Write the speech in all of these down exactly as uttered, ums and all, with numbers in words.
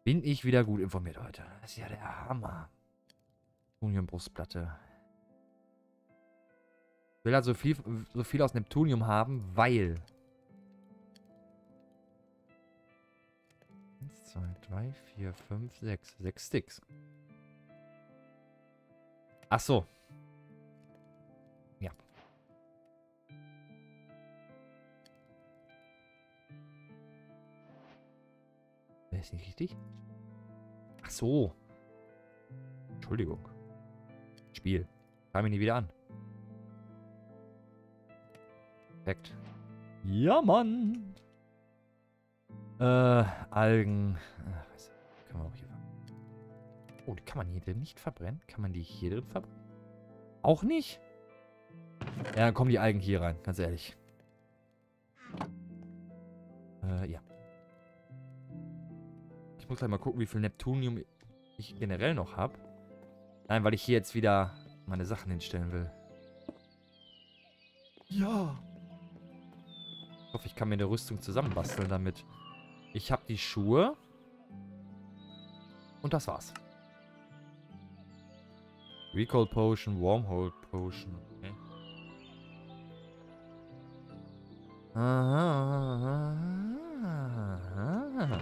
Bin ich wieder gut informiert heute. Das ist ja der Hammer. Neptunium-Brustplatte. Ich will also viel, so viel aus Neptunium haben, weil... eins, zwei, drei, vier, fünf, sechs. Sechs Sticks. Ach so. Ja. Wäre ist nicht richtig? Ach so. Entschuldigung. Spiel. Kam mich nie wieder an. Perfekt. Ja, Mann. Äh, Algen. Ach, was, können wir auch hier. Oh, die kann man hier drin nicht verbrennen? Kann man die hier drin verbrennen? Auch nicht? Ja, dann kommen die Algen hier rein, ganz ehrlich. Äh, ja. Ich muss gleich mal gucken, wie viel Neptunium ich generell noch habe. Nein, weil ich hier jetzt wieder meine Sachen hinstellen will. Ja. Ich hoffe, ich kann mir eine Rüstung zusammenbasteln damit. Ich habe die Schuhe. Und das war's. Recall Potion, Wormhole Potion. Okay. Aha, aha, aha.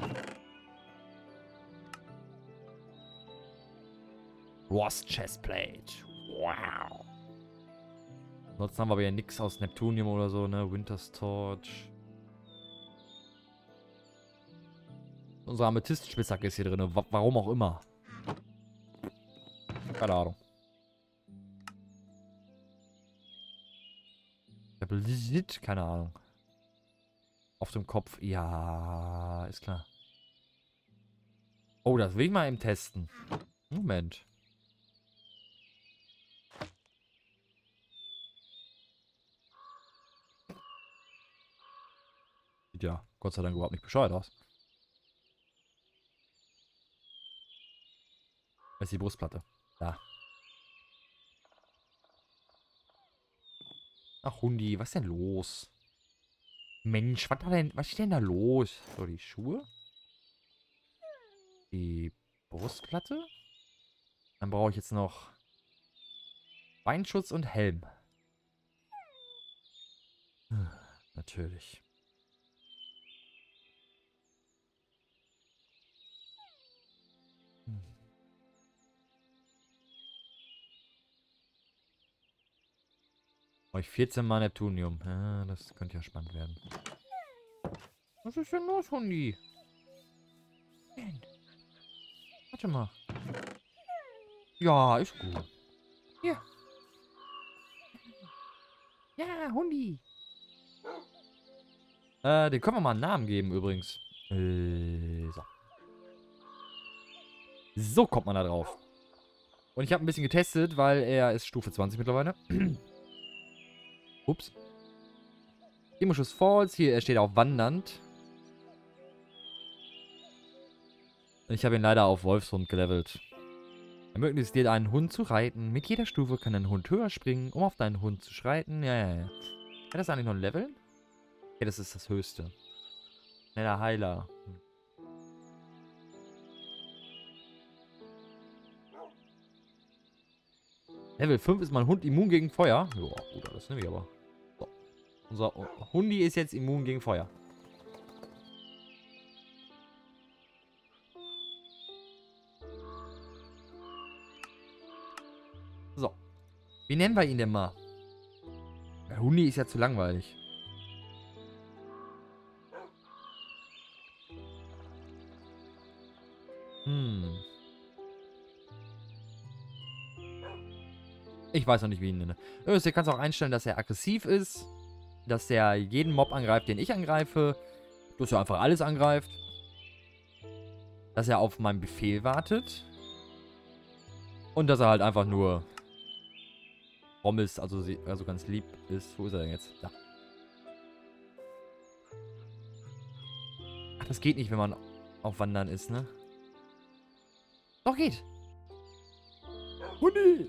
Rust Chestplate. Wow. Ansonsten haben wir aber ja nichts aus Neptunium oder so, ne? Winter's Torch. Unsere Amethyst-Spitzhacke ist hier drin. Warum auch immer. Keine Ahnung. Keine Ahnung. Auf dem Kopf. Ja, ist klar. Oh, das will ich mal eben testen. Moment. Sieht ja Gott sei Dank überhaupt nicht bescheuert aus. Das ist die Brustplatte. Da. Ach, Hundi, was ist denn los? Mensch, was, denn, was ist denn da los? So, die Schuhe. Die Brustplatte. Dann brauche ich jetzt noch Beinschutz und Helm. Hm, natürlich. Hm. Brauche ich vierzehn Mal Neptunium. Ja, das könnte ja spannend werden. Was ist denn los, Hundi? Warte mal. Ja, ist gut. Hier. Ja, Hundi. Äh, den können wir mal einen Namen geben übrigens. Äh, so. So kommt man da drauf. Und ich habe ein bisschen getestet, weil er ist Stufe zwanzig mittlerweile. Ups. Demoschuss Falls. Hier, er steht auf wandernd. Ich habe ihn leider auf Wolfshund gelevelt. Ermöglicht es dir, einen Hund zu reiten. Mit jeder Stufe kann ein Hund höher springen, um auf deinen Hund zu schreiten. Ja, ja, ja. Hat das eigentlich noch ein Level? Ja, das ist das höchste. Schneller Heiler. Hm. Level fünf ist mein Hund immun gegen Feuer. Ja, gut, das nehme ich aber. So. Unser Hundi ist jetzt immun gegen Feuer. So. Wie nennen wir ihn denn mal? Der Hundi ist ja zu langweilig. Hm. Ich weiß noch nicht, wie ich ihn nenne. Übrigens, du kannst auch einstellen, dass er aggressiv ist. Dass er jeden Mob angreift, den ich angreife. Dass er einfach alles angreift. Dass er auf meinen Befehl wartet. Und dass er halt einfach nur fromm ist, also, also ganz lieb ist. Wo ist er denn jetzt? Da. Ach, das geht nicht, wenn man auf Wandern ist, ne? Doch, geht. Hundi!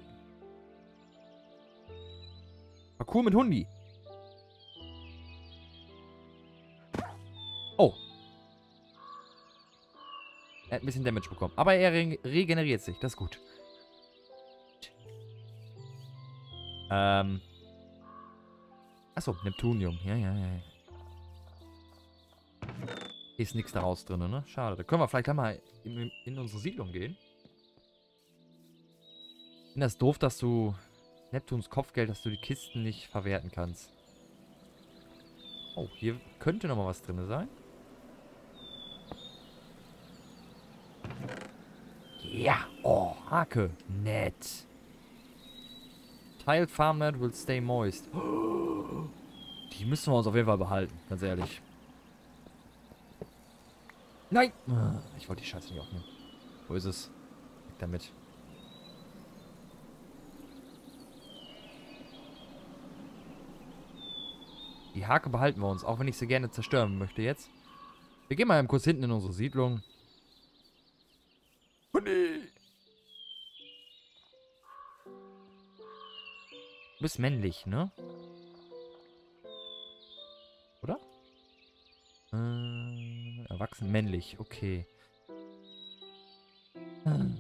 Parkour mit Hundi. Oh. Er hat ein bisschen Damage bekommen. Aber er re regeneriert sich. Das ist gut. Ähm. Achso, Neptunium. Ja, ja, ja. Ist nichts daraus drin, ne? Schade. Da können wir vielleicht einmal in, in unsere Siedlung gehen. Ich finde das doof, dass du Neptuns Kopfgeld, dass du die Kisten nicht verwerten kannst. Oh, hier könnte noch mal was drin sein. Ja. Oh, Hake. Nett. Tiled Farmland will stay moist. Die müssen wir uns auf jeden Fall behalten, ganz ehrlich. Nein! Ich wollte die Scheiße nicht aufnehmen. Wo ist es? Weg damit. Die Hake behalten wir uns, auch wenn ich sie gerne zerstören möchte jetzt. Wir gehen mal eben kurz hinten in unsere Siedlung. Oh nee! Du bist männlich, ne? Oder? Äh, erwachsen männlich, okay. Hm.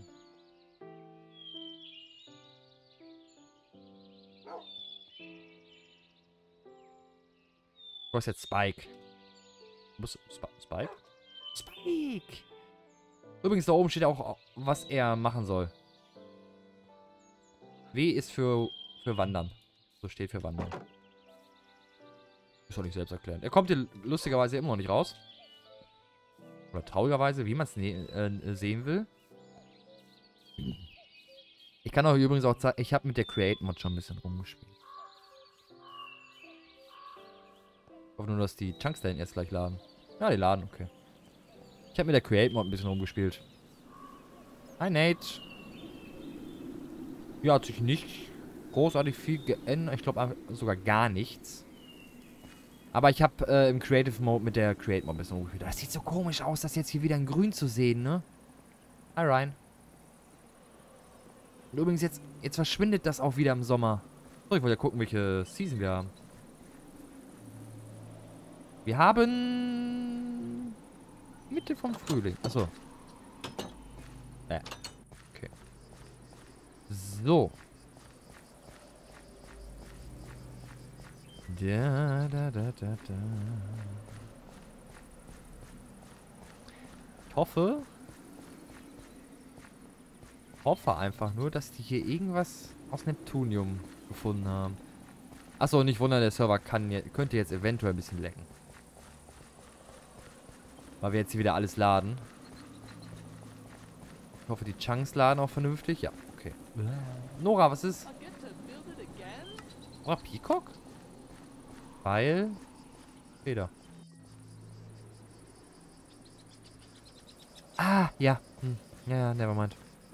Du hast jetzt Spike. Du bist Sp Spike? Spike! Übrigens, da oben steht auch, was er machen soll. W ist für, für Wandern. So steht für Wandern. Ist doch nicht selbst erklären. Er kommt hier lustigerweise immer noch nicht raus. Oder traurigerweise, wie man es äh, sehen will. Ich kann euch übrigens auch zeigen, ich habe mit der Create-Mod schon ein bisschen rumgespielt. Ich hoffe nur, dass die Chunks da hinten jetzt gleich laden. Ja, die laden, okay. Ich habe mit der Create-Mod ein bisschen rumgespielt. Hi, Nate. Ja, hat sich nicht großartig viel geändert. Ich glaube sogar gar nichts. Aber ich habe äh, im Creative Mode mit der Create Mode ein bisschen rumgespielt. Das sieht so komisch aus, das jetzt hier wieder in grün zu sehen, ne? Hi, Ryan. Und übrigens, jetzt, jetzt verschwindet das auch wieder im Sommer. So, ich wollte ja gucken, welche Season wir haben. Wir haben... Mitte vom Frühling. Achso. Ja. Okay. So. Da, da, da, da, da. Ich hoffe... hoffe einfach nur, dass die hier irgendwas aus Neptunium gefunden haben. Achso, nicht wundern, der Server kann, könnte jetzt eventuell ein bisschen lecken. Weil wir jetzt hier wieder alles laden. Ich hoffe, die Chunks laden auch vernünftig. Ja, okay. Nora, was ist? Oder Peacock? Weil... Feder. Ah, ja. Hm. Ja, ja, nevermind.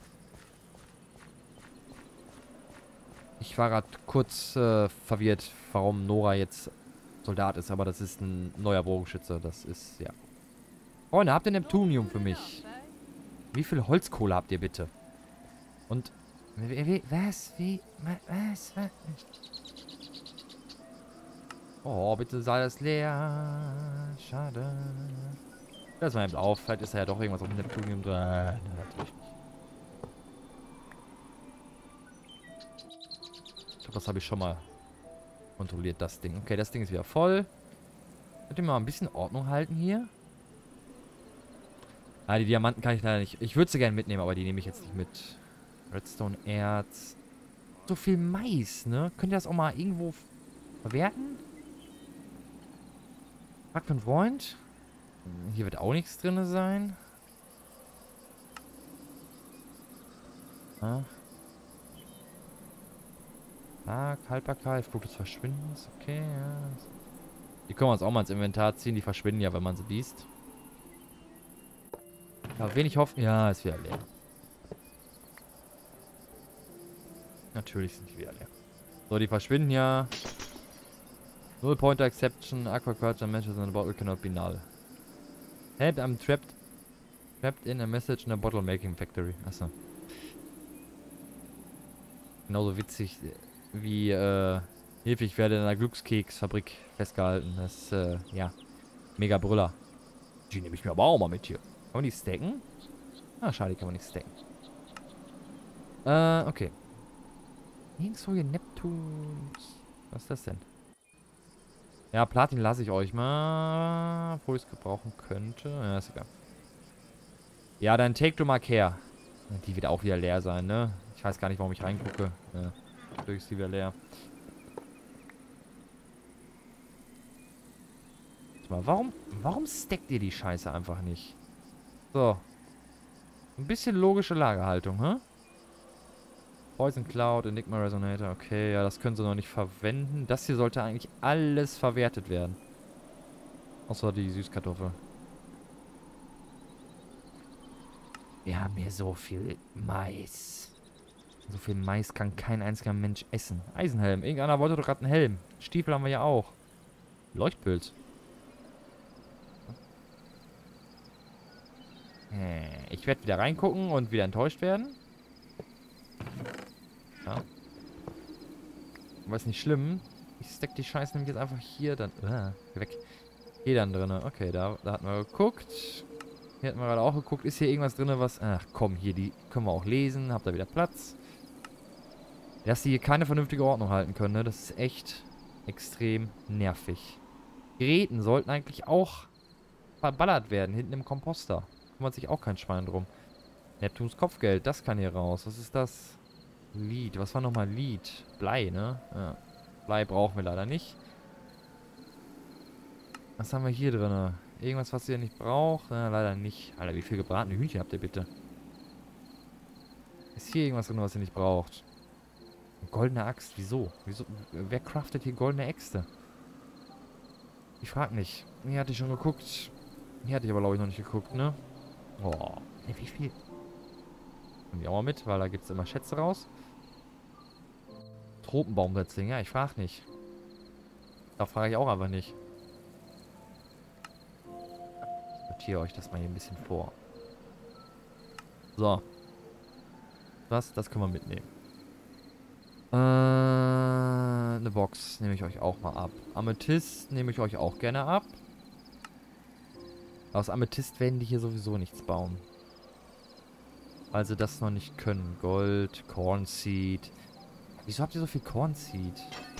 Ich war gerade kurz äh, verwirrt, warum Nora jetzt Soldat ist, aber das ist ein neuer Bogenschütze. Das ist, ja. Freunde, habt ihr Neptunium für mich? Wie viel Holzkohle habt ihr bitte? Und... Wie, wie, was? Wie? Was? Was? Oh, bitte sei das leer. Schade. Lass mal eben auf. Vielleicht ist da ja doch irgendwas auf dem Neptunium drin. Nein, natürlich nicht. Ich glaube, das habe ich schon mal kontrolliert, das Ding. Okay, das Ding ist wieder voll. Könnt ihr mal ein bisschen Ordnung halten hier? Ah, die Diamanten kann ich leider nicht. Ich würde sie gerne mitnehmen, aber die nehme ich jetzt nicht mit. Redstone-Erz. So viel Mais, ne? Könnt ihr das auch mal irgendwo verwerten? Fragt für einen Freund. Hier wird auch nichts drin sein. Ah. Ah, Haltbarkeit, Flug des Verschwindens. Okay, ja. Die können wir uns auch mal ins Inventar ziehen. Die verschwinden ja, wenn man sie liest. Ja, wenig hoffen. Ja, ist wieder leer. Natürlich sind die wieder leer. So, die verschwinden ja. Null Pointer Exception, Aquaculture matches in a bottle cannot be null. Help, I'm trapped. Trapped in a message in a bottle making factory. Achso. Genauso witzig wie, äh, Hilfe, ich werde in einer Glückskeksfabrik festgehalten. Das ist, äh, ja. Mega Brüller. Die nehme ich mir aber auch mal mit hier. Kann man die stacken? Ah, schade, die kann man nicht stacken. Äh, okay. Nirgendwo hier Neptuns. Was ist das denn? Ja, Platin lasse ich euch mal, wo ich es gebrauchen könnte. Ja, ist egal. Ja, dann take du mal her. Die wird auch wieder leer sein, ne? Ich weiß gar nicht, warum ich reingucke. Ja, natürlich ist die wieder leer. Warte mal, warum, warum stackt ihr die Scheiße einfach nicht? So. Ein bisschen logische Lagerhaltung, hä? Poison Cloud, Enigma Resonator. Okay, ja, das können sie noch nicht verwenden. Das hier sollte eigentlich alles verwertet werden. Außer die Süßkartoffel. Wir haben hier so viel Mais. So viel Mais kann kein einziger Mensch essen. Eisenhelm. Irgendeiner wollte doch gerade einen Helm. Stiefel haben wir ja auch. Leuchtpilz. Ich werde wieder reingucken und wieder enttäuscht werden. Ja. Aber ist nicht schlimm. Ich stack die Scheiße nämlich jetzt einfach hier dann... Uh, weg. Hier dann drin. Okay, da, da hatten wir geguckt. Hier hatten wir gerade auch geguckt. Ist hier irgendwas drin, was... Ach komm, hier, die können wir auch lesen. Habt ihr wieder Platz. Dass die hier keine vernünftige Ordnung halten können, ne? Das ist echt extrem nervig. Geräten sollten eigentlich auch verballert werden. Hinten im Komposter. Kümmert sich auch kein Schwein drum. Neptuns Kopfgeld, das kann hier raus. Was ist das? Lead. Was war nochmal Lead? Blei, ne? Ja. Blei brauchen wir leider nicht. Was haben wir hier drin? Irgendwas, was ihr nicht braucht? Ja, leider nicht. Alter, wie viel gebratene Hühnchen habt ihr bitte? Ist hier irgendwas drin, was ihr nicht braucht? Eine goldene Axt. Wieso? Wieso? Wer craftet hier goldene Äxte? Ich frag nicht. Hier hatte ich schon geguckt. Hier hatte ich aber, glaube ich, noch nicht geguckt, ne? Boah. Ey, wie viel? Nehmen wir auch mal mit, weil da gibt es immer Schätze raus. Tropenbaumsetzling. Ja, ich frag nicht. Da frage ich auch aber nicht. Ich notiere euch das mal hier ein bisschen vor. So. Das, das können wir mitnehmen. Äh, eine Box nehme ich euch auch mal ab. Amethyst nehme ich euch auch gerne ab. Aus Amethyst werden die hier sowieso nichts bauen. Weil sie das noch nicht können. Gold, Corn Seed. Wieso habt ihr so viel Corn Seed?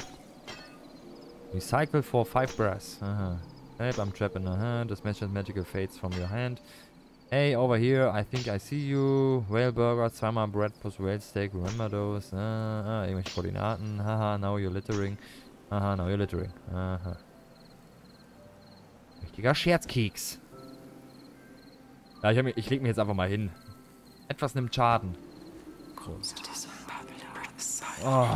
Recycle for five brass. Aha. Help, I'm trapped in a hand. This mentioned magical fades from your hand. Hey, over here, I think I see you. Whale Burger, zweimal Bread plus Whale Steak. Remember those? Ah, ah, irgendwelche Koordinaten. Haha, now you're littering. Haha, now you're littering. Aha. Richtiger Scherzkeks. Ja, ich, mir, ich leg mich jetzt einfach mal hin. Etwas nimmt Schaden. Oh.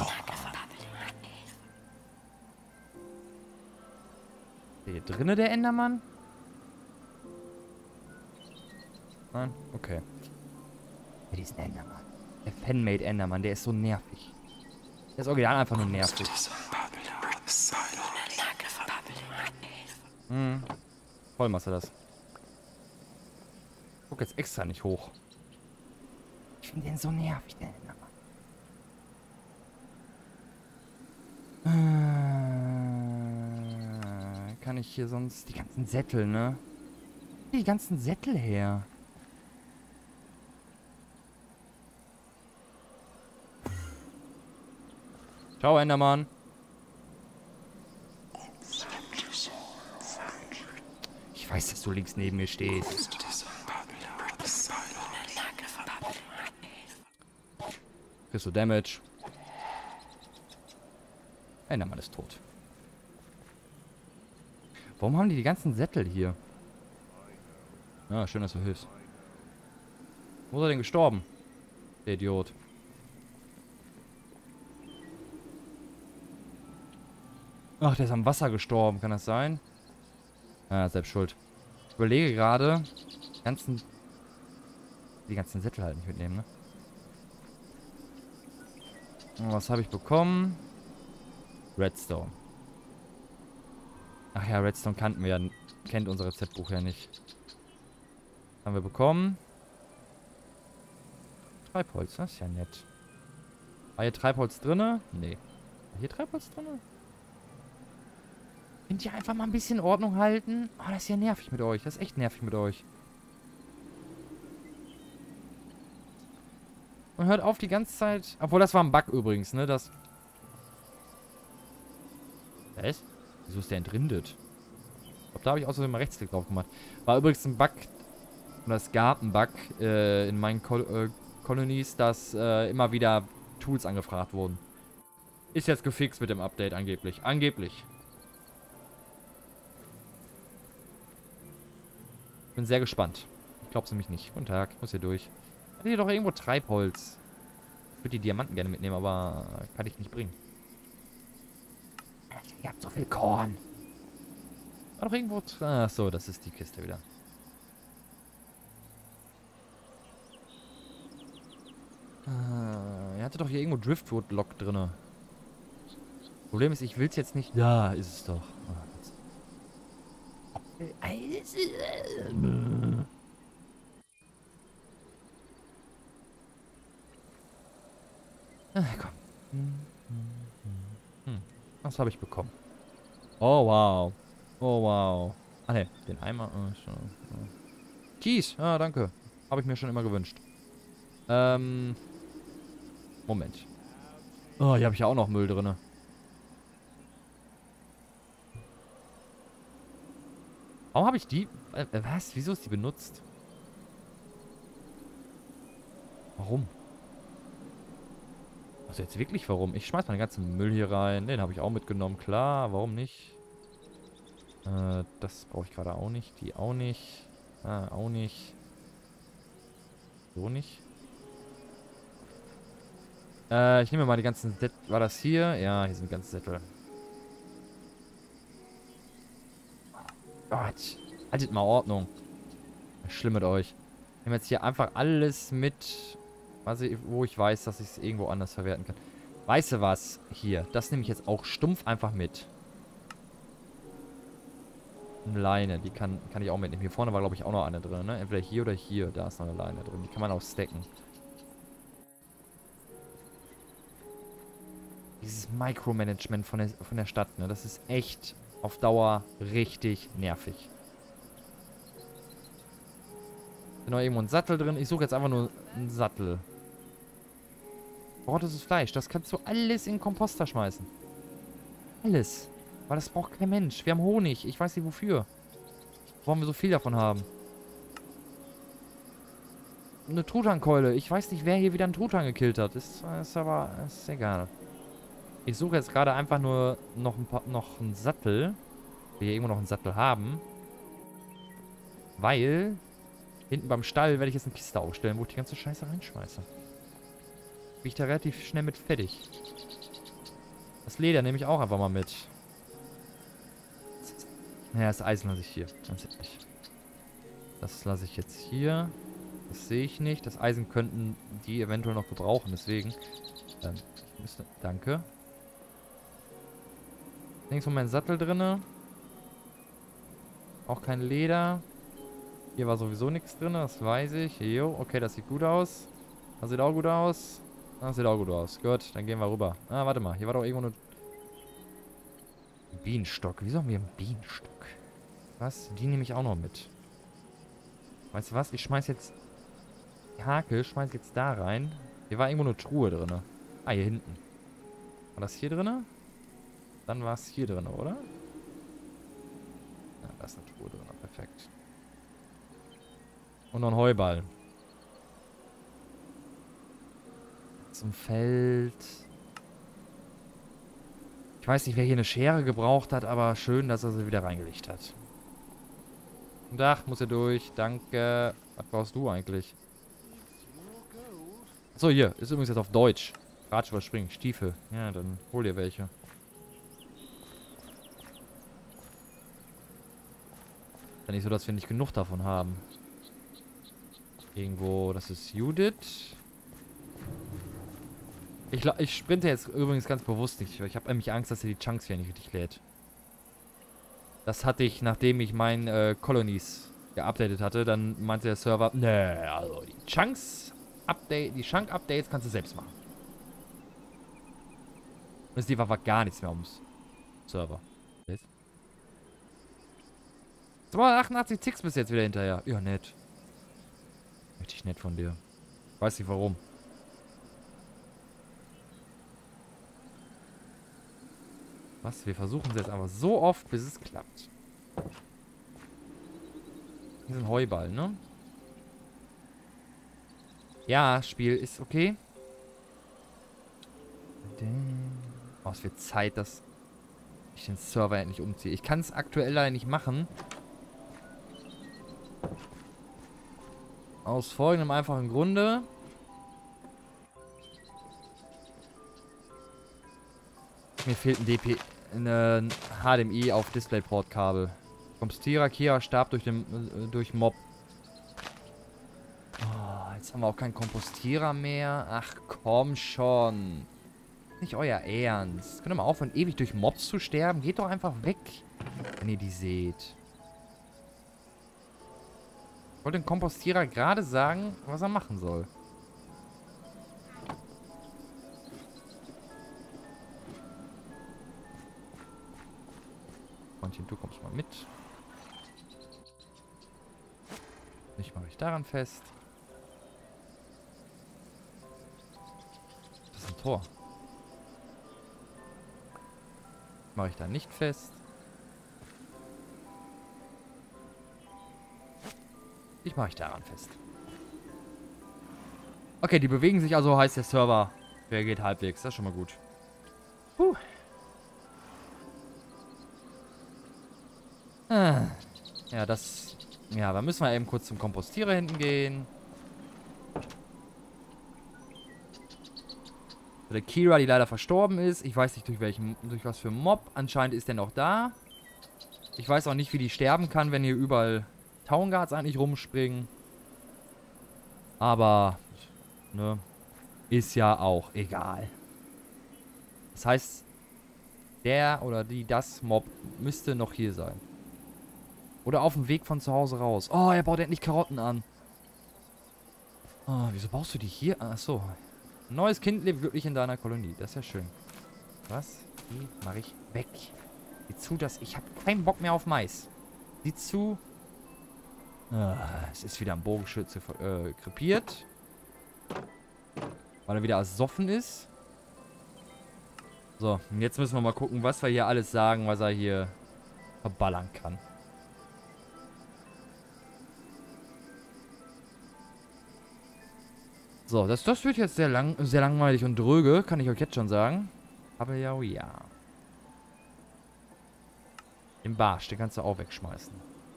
Ist hier drinne der Endermann? Nein? Okay. Ja, diesen Endermann. Der Fanmade Endermann, der ist so nervig. Der ist original einfach nur nervig. Hm. Voll machst du das. Guck jetzt extra nicht hoch. Ich finde den so nervig, der Endermann. Äh, kann ich hier sonst... Die ganzen Sättel, ne? Die ganzen Sättel her. Ciao, Endermann. Ich weiß, dass du links neben mir stehst. Kriegst du Damage. Endermann ist tot. Warum haben die die ganzen Sättel hier? Ja, schön, dass du hilfst. Wo ist er denn gestorben? Der Idiot. Ach, der ist am Wasser gestorben. Kann das sein? Ja, selbst schuld. Ich überlege gerade, die ganzen... Die ganzen Sättel halt nicht mitnehmen, ne? Und was habe ich bekommen? Redstone. Ach ja, Redstone kannten wir ja. Kennt unser Rezeptbuch ja nicht. Haben wir bekommen. Treibholz, das ist ja nett. War hier Treibholz drinne? Nee. War hier Treibholz drinne? Könnt ihr einfach mal ein bisschen Ordnung halten? Oh, das ist ja nervig mit euch. Das ist echt nervig mit euch. Und hört auf die ganze Zeit... Obwohl, das war ein Bug übrigens, ne? Das... Was? Wieso ist der entrindet? Ich glaube, da habe ich außerdem mal Rechtsklick drauf gemacht. War übrigens ein Bug... Oder es gab einen Bug äh, in meinen Col äh, Colonies, dass äh, immer wieder Tools angefragt wurden. Ist jetzt gefixt mit dem Update angeblich. Angeblich. Bin sehr gespannt. Ich glaub's nämlich nicht. Guten Tag, ich muss hier durch. Ich hatte hier doch irgendwo Treibholz. Ich würde die Diamanten gerne mitnehmen, aber kann ich nicht bringen. Ihr habt so viel Korn. War doch irgendwo... Ach so, das ist die Kiste wieder. Ah, ihr hattet doch hier irgendwo Driftwood-Lock drin. Problem ist, ich will es jetzt nicht... Da ist es doch. Ach, komm. Hm. Was habe ich bekommen? Oh, wow. Oh, wow. Ah, ne. Den Eimer. Oh, schon. Oh. Kies. Ah, danke. Habe ich mir schon immer gewünscht. Ähm. Moment. Oh, hier habe ich ja auch noch Müll drin. Warum habe ich die... Äh, was? Wieso ist die benutzt? Warum? Also jetzt wirklich warum? Ich schmeiß meinen ganzen Müll hier rein. Den habe ich auch mitgenommen. Klar, warum nicht? Äh, das brauche ich gerade auch nicht. Die auch nicht. Ah, auch nicht. So nicht. Äh, ich nehme mal die ganzen Sättel. War das hier? Ja, hier sind die ganzen Sättel. Gott. Haltet mal Ordnung. Schlimm mit euch. Ich nehme jetzt hier einfach alles mit, was ich, wo ich weiß, dass ich es irgendwo anders verwerten kann. Weißt du was? Hier. Das nehme ich jetzt auch stumpf einfach mit. Eine Leine. Die kann, kann ich auch mitnehmen. Hier vorne war, glaube ich, auch noch eine drin, ne? Entweder hier oder hier. Da ist noch eine Leine drin. Die kann man auch stacken. Dieses Micromanagement von der, von der Stadt, ne? Das ist echt auf Dauer richtig nervig. Ist noch irgendwo ein Sattel drin. Ich suche jetzt einfach nur einen Sattel. Verrottetes Fleisch. Das kannst du alles in den Komposter schmeißen. Alles. Weil das braucht kein Mensch. Wir haben Honig. Ich weiß nicht wofür. Warum wir so viel davon haben. Eine Truthahnkeule. Ich weiß nicht, wer hier wieder einen Truthahn gekillt hat. Ist, ist aber... Ist egal. Ich suche jetzt gerade einfach nur noch, ein paar, noch einen Sattel. Wir hier irgendwo noch einen Sattel haben. Weil... Hinten beim Stall werde ich jetzt eine Kiste aufstellen, wo ich die ganze Scheiße reinschmeiße. Bin ich da relativ schnell mit fertig. Das Leder nehme ich auch einfach mal mit. Naja, das Eisen lasse ich hier. Ganz ehrlich. Das lasse ich jetzt hier. Das sehe ich nicht. Das Eisen könnten die eventuell noch gebrauchen, deswegen. Ähm, ich müsste, danke. Links von meinem Sattel drinne. Auch kein Leder. Hier war sowieso nichts drin, das weiß ich. Jo, okay, das sieht gut aus. Das sieht auch gut aus. Das sieht auch gut aus. Gut, dann gehen wir rüber. Ah, warte mal. Hier war doch irgendwo nur... Bienenstock. Wieso haben wir einen Bienenstock? Was? Die nehme ich auch noch mit. Weißt du was? Ich schmeiß jetzt... Die Hakel schmeiß jetzt da rein. Hier war irgendwo eine Truhe drin. Ah, hier hinten. War das hier drin? Dann war es hier drin, oder? Ja, da ist eine Truhe drin. Perfekt. Und noch ein Heuball. Zum Feld. Ich weiß nicht, wer hier eine Schere gebraucht hat, aber schön, dass er sie wieder reingelegt hat. Guten Tag, muss hier durch. Danke. Was brauchst du eigentlich? Achso, hier. Ist übrigens jetzt auf Deutsch. Ratsch überspringen. Stiefel. Ja, dann hol dir welche. Ist ja nicht so, dass wir nicht genug davon haben. Irgendwo, das ist Judith. Ich, ich sprinte jetzt übrigens ganz bewusst nicht. Ich habe nämlich Angst, dass er die Chunks hier nicht richtig lädt. Das hatte ich, nachdem ich meinen äh, Colonies geupdatet hatte. Dann meinte der Server, nee, also die Chunks Update, die Chunk-Updates kannst du selbst machen. Es lief einfach gar nichts mehr ums Server. zweihundertachtundachtzig Ticks bis jetzt wieder hinterher. Ja, nett. Richtig nett von dir. Weiß nicht warum. Was? Wir versuchen es jetzt einfach so oft, bis es klappt. Hier ist ein Heuball, ne? Ja, Spiel ist okay. Oh, es wird Zeit, dass ich den Server endlich umziehe. Ich kann es aktuell leider nicht machen. Aus folgendem einfachen Grunde. Mir fehlt ein D P, ein H D M I auf DisplayPort-Kabel. Kompostierer, Kia, Stab durch den äh, durch Mob. Oh, jetzt haben wir auch keinen Kompostierer mehr. Ach komm schon. Nicht euer Ernst. Könnt ihr mal aufhören, ewig durch Mobs zu sterben? Geht doch einfach weg, wenn ihr die seht. Ich wollte dem Kompostierer gerade sagen, was er machen soll. Freundchen, du kommst mal mit. Ich mache ich daran fest. Das ist ein Tor. Mache ich da nicht fest. Ich mache ich daran fest. Okay, die bewegen sich also, heißt der Server reagiert halbwegs. Das ist schon mal gut. Puh. Ah. Ja, das... Ja, da müssen wir eben kurz zum Kompostierer hinten gehen. Der Kira, die leider verstorben ist. Ich weiß nicht, durch welchen, durch was für einen Mob. Anscheinend ist der noch da. Ich weiß auch nicht, wie die sterben kann, wenn hier überall Town Guards eigentlich rumspringen. Aber, ne, ist ja auch egal. Das heißt, der oder die, das Mob müsste noch hier sein. Oder auf dem Weg von zu Hause raus. Oh, er baut endlich Karotten an. Oh, wieso baust du die hier? Achso. Ein neues Kind lebt glücklich in deiner Kolonie. Das ist ja schön. Was? Die mache ich weg. Sieh zu, dass ich habe keinen Bock mehr auf Mais. Sieh zu. Ah, es ist wieder ein Bogenschütze äh, krepiert. Weil er wieder ersoffen ist. So, und jetzt müssen wir mal gucken, was wir hier alles sagen, was er hier verballern kann. So, das, das wird jetzt sehr lang, sehr langweilig und dröge, kann ich euch jetzt schon sagen. Aber ja, oh ja. Den Barsch, den kannst du auch wegschmeißen.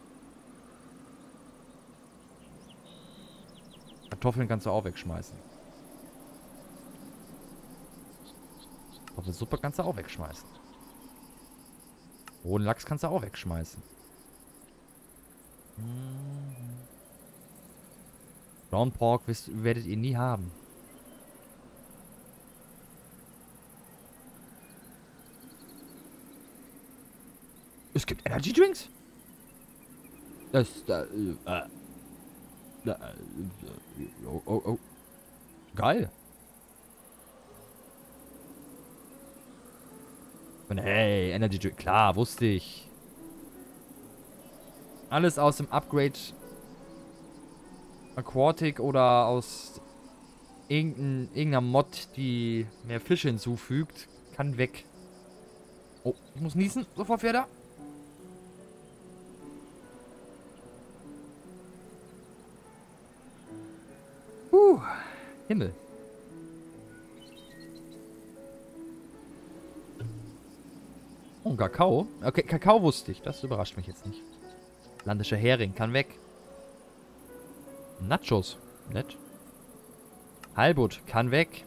Kartoffeln kannst du auch wegschmeißen. Kartoffelsuppe kannst du auch wegschmeißen. Rohen Lachs kannst du auch wegschmeißen. Hm. Brown Pork wisst, werdet ihr nie haben. Es gibt Energy Drinks? Das, da, äh, äh, da, äh, oh, oh, oh. Geil. Und hey, Energy Drink, klar, wusste ich. Alles aus dem Upgrade Aquatic oder aus irgendein, irgendeiner Mod, die mehr Fische hinzufügt, kann weg. Oh, ich muss niesen. Sofort wieder. Puh, Himmel. Oh, Kakao. Okay, Kakao wusste ich. Das überrascht mich jetzt nicht. Landischer Hering kann weg. Nachos. Nett. Halbut kann weg.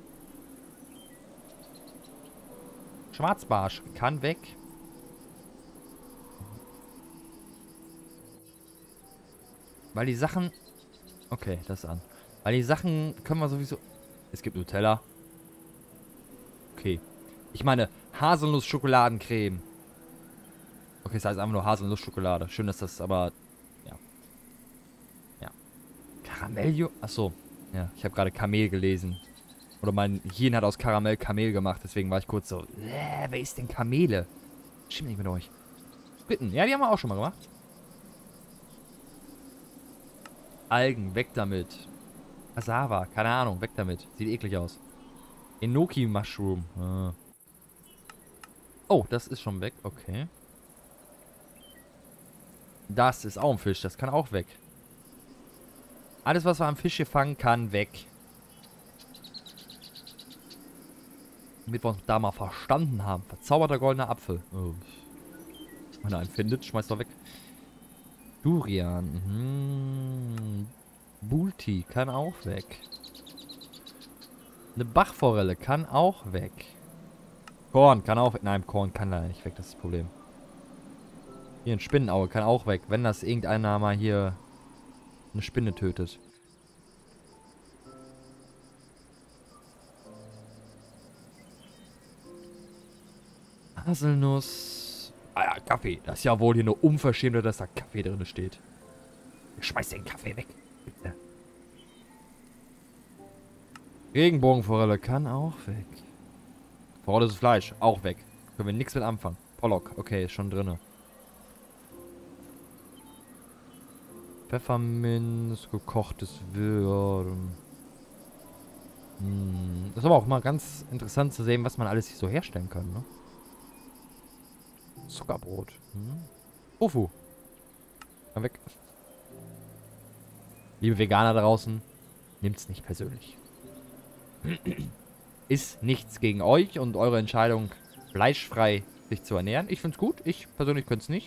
Schwarzbarsch kann weg. Weil die Sachen... Okay, das ist an. Weil die Sachen können wir sowieso... Es gibt Nutella. Okay. Ich meine, Haselnuss-Schokoladencreme. Okay, das heißt einfach nur Haselnuss-Schokolade. Schön, dass das aber... Ja. Ja. Karamell... Achso. Ja, ich habe gerade Kamel gelesen. Oder mein Hirn hat aus Karamell Kamel gemacht. Deswegen war ich kurz so... Äh, wer ist denn Kamele? Stimmt nicht mit euch. Bitten. Ja, die haben wir auch schon mal gemacht. Algen, weg damit. Cassava, keine Ahnung, weg damit. Sieht eklig aus. Enoki Mushroom. Ah. Oh, das ist schon weg. Okay. Das ist auch ein Fisch. Das kann auch weg. Alles, was wir am Fisch hier fangen, kann weg. Damit wir uns da mal verstanden haben. Verzauberter goldener Apfel. Oh. Wenn er einen findet, schmeißt er weg. Durian. Mhm. Bulti kann auch weg. Eine Bachforelle kann auch weg. Korn kann auch weg. Nein, Korn kann leider nicht weg, das ist das Problem. Hier ein Spinnenauge kann auch weg, wenn das irgendeiner mal hier eine Spinne tötet. Haselnuss. Ah ja, Kaffee. Das ist ja wohl hier eine Unverschämtheit, dass da Kaffee drin steht. Schmeiß den Kaffee weg. Bitte. Regenbogenforelle kann auch weg. Verrottes Fleisch, auch weg. Können wir nichts mit anfangen. Pollock, okay, ist schon drin. Pfefferminz, gekochtes Würm. Hm. Das ist aber auch mal ganz interessant zu sehen, was man alles hier so herstellen kann, ne? Zuckerbrot. Hm. Tofu. Kann weg. Liebe Veganer draußen, nimmt's nicht persönlich. Ist nichts gegen euch und eure Entscheidung, fleischfrei sich zu ernähren. Ich find's gut. Ich persönlich könnte es nicht.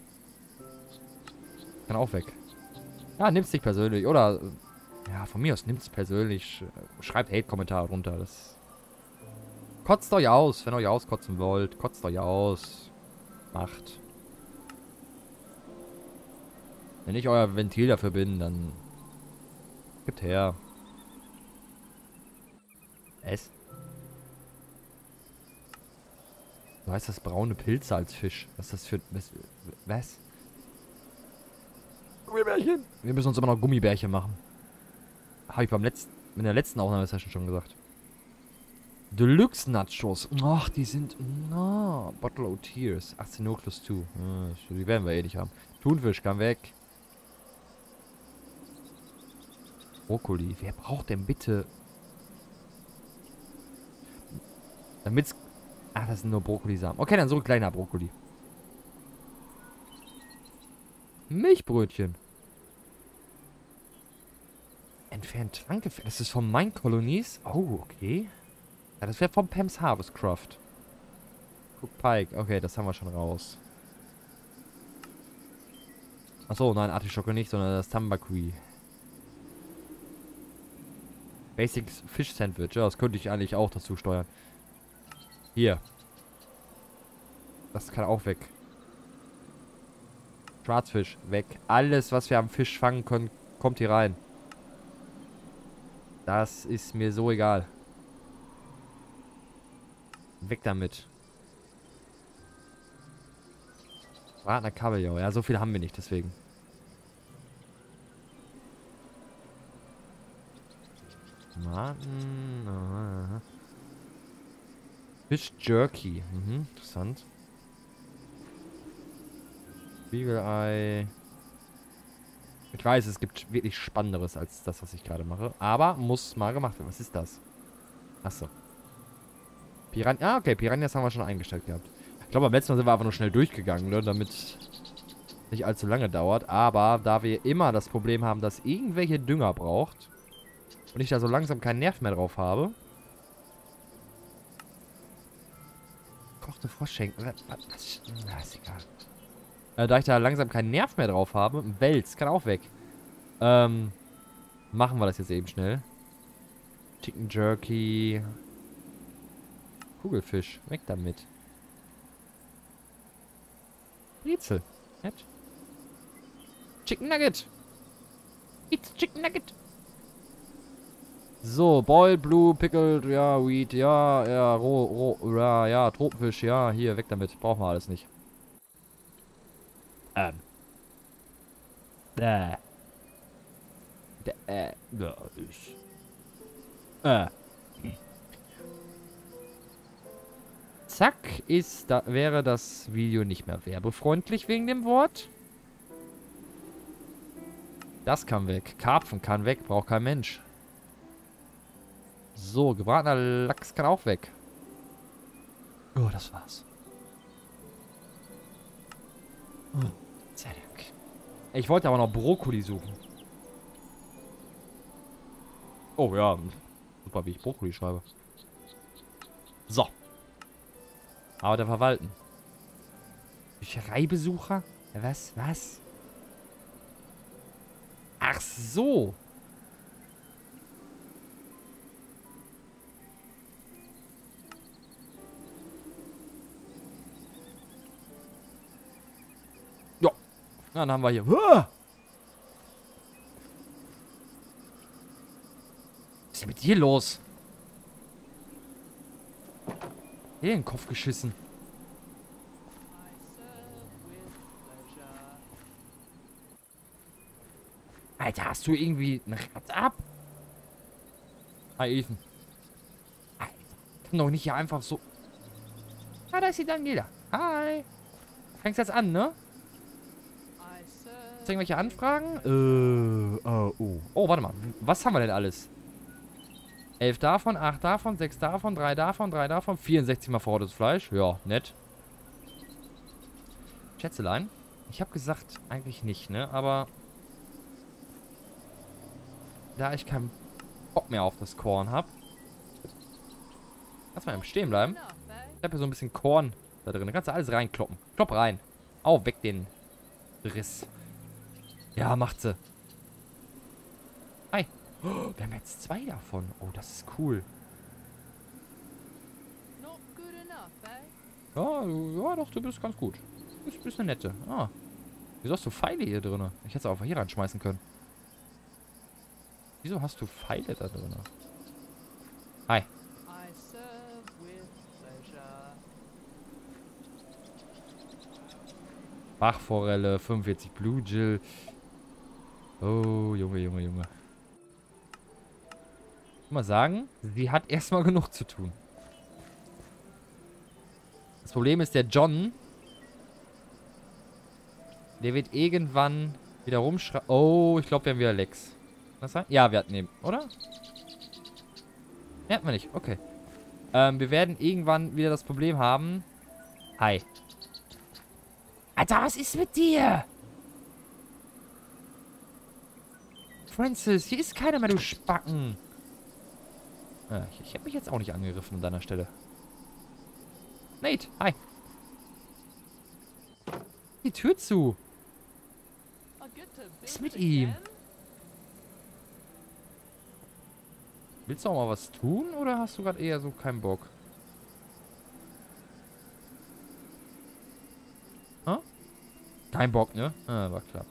Kann auch weg. Ja, nimm's nicht persönlich. Oder, ja, von mir aus nimmt's persönlich. Schreibt Hate-Kommentare runter. Das kotzt euch aus, wenn ihr euch auskotzen wollt. Kotzt euch aus. Macht. Wenn ich euer Ventil dafür bin, dann gibt her. Es. So heißt das braune Pilze als Fisch. Was ist das für... Was? was? Gummibärchen? Wir müssen uns immer noch Gummibärchen machen. Habe ich beim letzten... in der letzten Aufnahmesession schon gesagt. Deluxe Nachos. Ach, die sind... No. Bottle of Tears. achtzehn Uhr plus zwei. Ja, die werden wir eh nicht haben. Thunfisch kann weg. Brokkoli. Wer braucht denn bitte... Damit's... Ach, das sind nur Brokkolisamen. Okay, dann so ein kleiner Brokkoli. Milchbrötchen. Entfernt Trankgefäß. Das ist von Mine Colonies. Oh, okay. Ja, das wäre vom Pam's Harvest Craft. Cook Pike. Okay, das haben wir schon raus. Achso, nein, Artischocke nicht, sondern das Tambaqui. Basics Fish Sandwich. Ja, das könnte ich eigentlich auch dazu steuern. Hier. Das kann auch weg. Schwarzfisch, weg. Alles, was wir am Fisch fangen können, kommt hier rein. Das ist mir so egal. Weg damit. Bratener Kabeljau. Ja, so viel haben wir nicht, deswegen. Tomaten. Aha. Fish Jerky. Mhm, interessant. Spiegelei. Ich weiß, es gibt wirklich Spannenderes als das, was ich gerade mache. Aber muss mal gemacht werden. Was ist das? Achso. Piranha. Ah, okay. Piranhas haben wir schon eingestellt gehabt. Ich glaube, beim letzten Mal sind wir einfach nur schnell durchgegangen, ne? Damit nicht allzu lange dauert. Aber da wir immer das Problem haben, dass irgendwelche Dünger braucht und ich da so langsam keinen Nerv mehr drauf habe. Kochte Froschschenken. Na, ist egal. Äh, da ich da langsam keinen Nerv mehr drauf habe. Wels kann auch weg. Ähm, machen wir das jetzt eben schnell. Chicken Jerky. Kugelfisch. Weg damit. Brezel. Nett. Chicken Nugget. It's Chicken Nugget. So, Boiled, Blue, Pickled, ja, Weed, ja, ja, roh, roh, ja, ja, Tropenfisch, ja, hier, weg damit. Brauchen wir alles nicht. Ähm. Äh. Äh. Ja, ich. Äh. Zack, ist da, wäre das Video nicht mehr werbefreundlich wegen dem Wort. Das kann weg. Karpfen kann weg, braucht kein Mensch. So, gebratener Lachs kann auch weg. Oh, das war's. Oh, sei Dank. Ich wollte aber noch Brokkoli suchen. Oh ja, super, wie ich Brokkoli schreibe. So. Aber der Verwalten. Büchereibesucher? Was? Was? Ach so. Ja. Dann haben wir hier. Was ist denn mit dir los? Hier in den Kopf geschissen. Alter, hast du irgendwie ein Rad ab? Hi, Ethan. Alter, kann doch nicht hier einfach so... Ah, da ist die Daniela. Hi. Fängst jetzt an, ne? Hast du irgendwelche Anfragen? Äh, oh, oh. Oh, warte mal. Was haben wir denn alles? elf davon, acht davon, sechs davon, drei davon, drei davon, vierundsechzig mal verrottes Fleisch. Ja, nett. Schätzelein. Ich habe gesagt, eigentlich nicht, ne? Aber... Da ich keinen Bock mehr auf das Korn habe. Lass mal im Stehen bleiben. Ich habe hier so ein bisschen Korn da drin. Da kannst du alles reinkloppen. Klopp rein. Au, weg den Riss. Ja, macht sie. Hi. Oh, wir haben jetzt zwei davon. Oh, das ist cool. Ja, ja, doch, du bist ganz gut. Du bist, bist eine nette. Ah. Wieso hast du Pfeile hier drin? Ich hätte es auch hier reinschmeißen können. Wieso hast du Pfeile da drin? Hi. Bachforelle, fünfundvierzig Blue Jill. Oh, Junge, Junge, Junge. Ich muss mal sagen, sie hat erstmal genug zu tun. Das Problem ist, der John, der wird irgendwann wieder rumschreien. Oh, ich glaube, wir haben wieder Lex. Was sein? Ja, wir hatten eben, oder? Ja, hatten wir nicht. Okay. Ähm, wir werden irgendwann wieder das Problem haben. Hi. Alter, was ist mit dir? Francis, hier ist keiner mehr, du Spacken. Ja, ich ich hätte mich jetzt auch nicht angegriffen an deiner Stelle. Nate, hi. Die Tür zu. Was ist mit ihm? Willst du auch mal was tun oder hast du gerade eher so keinen Bock? Hä? Kein Bock, ne? Ah, war klar.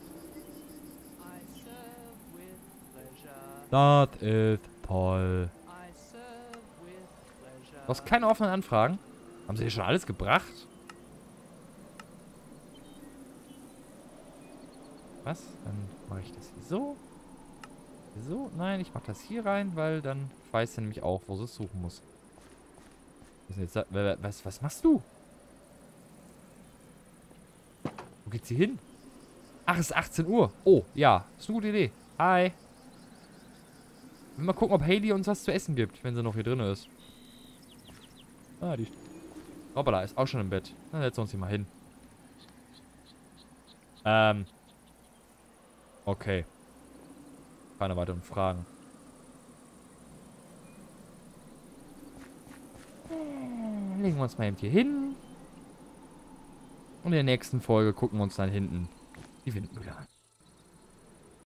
Das ist toll. Du hast keine offenen Anfragen? Haben sie dir schon alles gebracht? Was? Dann mache ich das hier so. So, nein, ich mache das hier rein, weil dann weiß er nämlich auch, wo sie es suchen muss. Was, was machst du? Wo geht sie hin? Ach, es ist achtzehn Uhr. Oh, ja. Ist eine gute Idee. Hi. Mal gucken, ob Hailey uns was zu essen gibt, wenn sie noch hier drin ist. Ah, die... Hoppala, ist auch schon im Bett. Dann setzen wir uns hier mal hin. Ähm. Okay. Keine weiteren Fragen. Legen wir uns mal eben hier hin. Und in der nächsten Folge gucken wir uns dann hinten die Windmühle an.